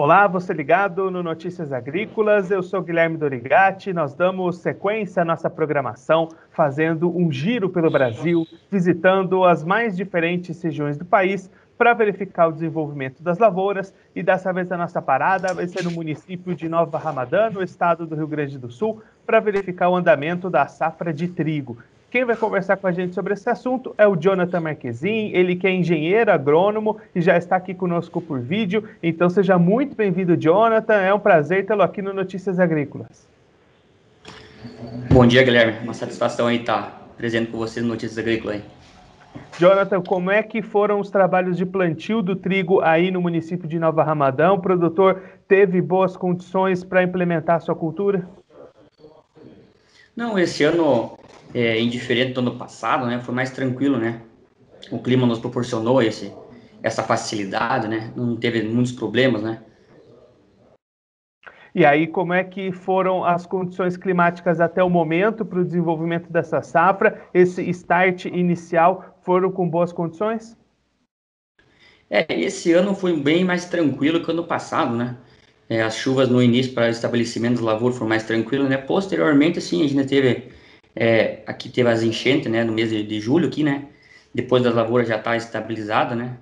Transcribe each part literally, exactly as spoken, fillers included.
Olá, você ligado no Notícias Agrícolas, eu sou Guilherme Dorigatti, nós damos sequência à nossa programação, fazendo um giro pelo Brasil, visitando as mais diferentes regiões do país para verificar o desenvolvimento das lavouras, e dessa vez a nossa parada vai ser no município de Nova Ramadã, no estado do Rio Grande do Sul, para verificar o andamento da safra de trigo. Quem vai conversar com a gente sobre esse assunto é o Jonathan Marquezin, ele que é engenheiro agrônomo e já está aqui conosco por vídeo. Então seja muito bem-vindo, Jonathan, é um prazer tê-lo aqui no Notícias Agrícolas. Bom dia, Guilherme, uma satisfação aí estar presente com você no Notícias Agrícolas. Aí. Jonathan, como é que foram os trabalhos de plantio do trigo aí no município de Nova Ramadã? O produtor teve boas condições para implementar a sua cultura? Não, esse ano, é, indiferente do ano passado, né, foi mais tranquilo, né? O clima nos proporcionou esse, essa facilidade, né? Não teve muitos problemas, né? E aí, como é que foram as condições climáticas até o momento para o desenvolvimento dessa safra? Esse start inicial foram com boas condições? É, esse ano foi bem mais tranquilo que o ano passado, né? É, as chuvas no início para o estabelecimento de lavoura foram mais tranquilas, né? Posteriormente, assim, a gente teve, é, aqui teve as enchentes, né? No mês de, de julho aqui, né? Depois da lavoura já está estabilizada, né?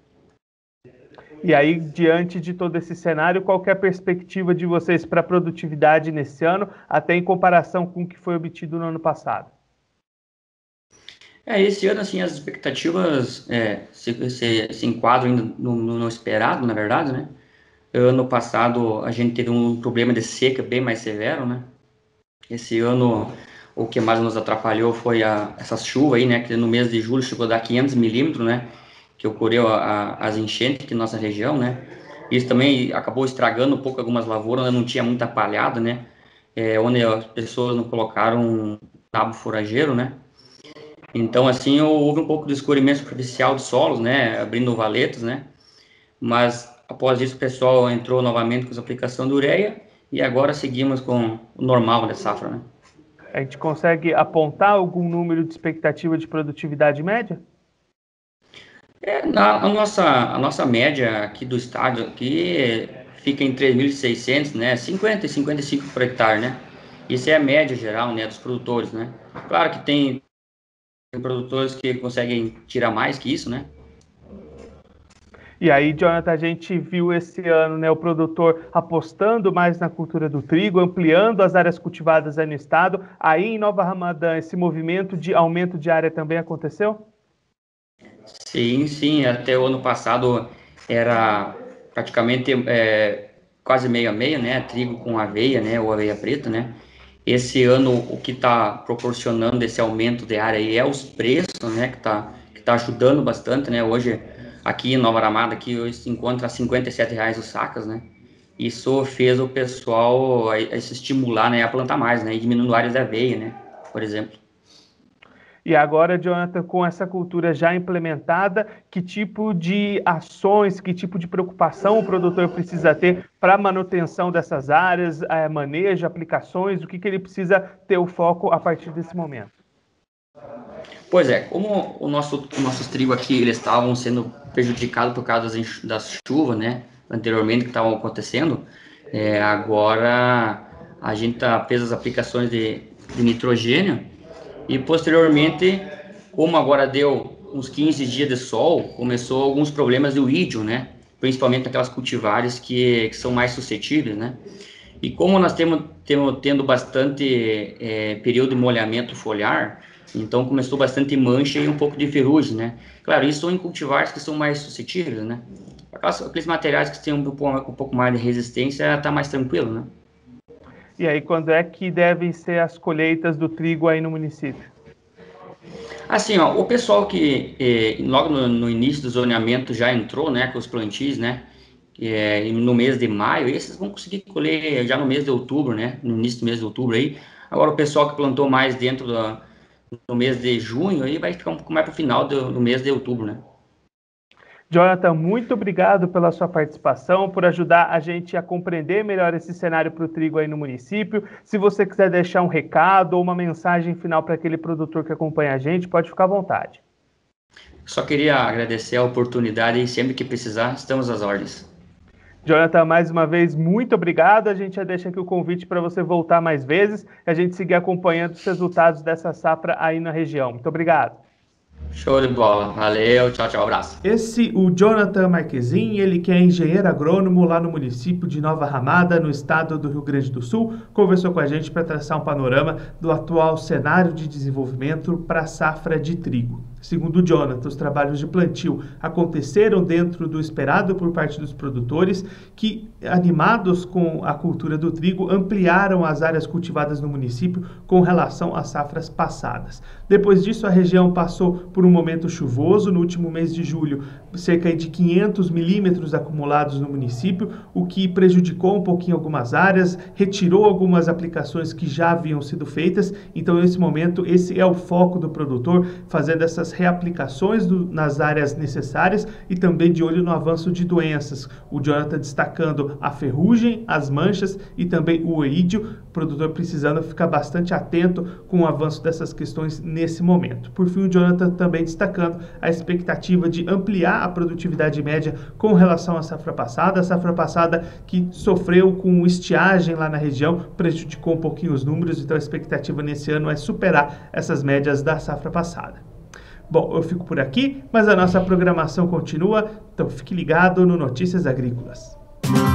E aí, diante de todo esse cenário, qual que é a perspectiva de vocês para a produtividade nesse ano, até em comparação com o que foi obtido no ano passado? É, esse ano, assim, as expectativas é, se, se, se enquadram ainda no, no, no esperado, na verdade, né? Ano passado a gente teve um problema de seca bem mais severo, né? Esse ano o que mais nos atrapalhou foi a, essas chuvas aí, né? Que no mês de julho chegou a dar quinhentos milímetros, né? Que ocorreu a, a, as enchentes aqui na nossa região, né? Isso também acabou estragando um pouco algumas lavouras, né? Não tinha muita palhada, né? É, onde as pessoas não colocaram um cabo forageiro, né? Então, assim, houve um pouco de escorrimento superficial dos solos, né? Abrindo valetas, né? Mas após isso o pessoal entrou novamente com a aplicação de ureia e agora seguimos com o normal da safra, né? A gente consegue apontar algum número de expectativa de produtividade média? É, na, a, nossa, a nossa média aqui do estado aqui fica em três mil e seiscentos, né? cinquenta e cinquenta e cinco por hectare, né? Isso é a média geral, né, dos produtores, né? Claro que tem, tem produtores que conseguem tirar mais que isso, né? E aí, Jonathan, a gente viu esse ano, né, o produtor apostando mais na cultura do trigo, ampliando as áreas cultivadas aí no estado. Aí em Nova Ramadã, esse movimento de aumento de área também aconteceu? Sim, sim, até o ano passado era praticamente é, quase meio a meio, né? Trigo com aveia, né? Ou aveia preta, né? Esse ano o que está proporcionando esse aumento de área aí é os preços, né? Que está que tá ajudando bastante, né? Hoje aqui em Nova Aramada aqui hoje se encontra a cinquenta e sete reais os sacas, né? Isso fez o pessoal a, a se estimular, né? A plantar mais, né? E diminuindo áreas de aveia, né? Por exemplo. E agora, Jonathan, com essa cultura já implementada, que tipo de ações, que tipo de preocupação o produtor precisa ter para a manutenção dessas áreas, é, manejo, aplicações, o que, que ele precisa ter o foco a partir desse momento? Pois é, como o nosso, os nossos trigos aqui eles estavam sendo prejudicados por causa das, das chuvas, né, anteriormente que estavam acontecendo, é, agora a gente tá, fez as aplicações de, de nitrogênio e posteriormente, como agora deu uns quinze dias de sol, começou alguns problemas do ídio, né, principalmente aquelas cultivares que, que são mais suscetíveis, né. E como nós temos, temos tendo bastante é, período de molhamento foliar, então começou bastante mancha e um pouco de ferrugem, né? Claro, isso são em cultivares que são mais suscetíveis, né? Aquelas, aqueles materiais que têm um, um pouco mais de resistência, tá mais tranquilo, né? E aí, quando é que devem ser as colheitas do trigo aí no município? Assim, ó, o pessoal que eh, logo no, no início do zoneamento já entrou, né, com os plantios, né, que é no mês de maio, esses vão conseguir colher já no mês de outubro, né, no início do mês de outubro aí. Agora o pessoal que plantou mais dentro do, no mês de junho aí vai ficar um pouco mais para o final do, do mês de outubro, né. Jonathan, muito obrigado pela sua participação, por ajudar a gente a compreender melhor esse cenário para o trigo aí no município. Se você quiser deixar um recado ou uma mensagem final para aquele produtor que acompanha a gente, pode ficar à vontade. Só queria agradecer a oportunidade e sempre que precisar, estamos às ordens. Jonathan, mais uma vez, muito obrigado. A gente já deixa aqui o convite para você voltar mais vezes e a gente seguir acompanhando os resultados dessa safra aí na região. Muito obrigado. Show de bola. Valeu, tchau, tchau, abraço. Esse, o Jonathan Marquezin, ele que é engenheiro agrônomo lá no município de Nova Ramada, no estado do Rio Grande do Sul, conversou com a gente para traçar um panorama do atual cenário de desenvolvimento para a safra de trigo. Segundo o Jonathan, os trabalhos de plantio aconteceram dentro do esperado por parte dos produtores, que, animados com a cultura do trigo, ampliaram as áreas cultivadas no município com relação às safras passadas. Depois disso, a região passou por um momento chuvoso. No último mês de julho, cerca de quinhentos milímetros acumulados no município, o que prejudicou um pouquinho algumas áreas, retirou algumas aplicações que já haviam sido feitas. Então, nesse momento, esse é o foco do produtor, fazendo essas reaplicações do, nas áreas necessárias e também de olho no avanço de doenças. O Jonathan destacando a ferrugem, as manchas e também o oídio, o produtor precisando ficar bastante atento com o avanço dessas questões nesse momento. Por fim, o Jonathan também destacando a expectativa de ampliar a produtividade média com relação à safra passada, a safra passada que sofreu com estiagem lá na região, prejudicou um pouquinho os números, então a expectativa nesse ano é superar essas médias da safra passada. Bom, eu fico por aqui, mas a nossa programação continua, então fique ligado no Notícias Agrícolas.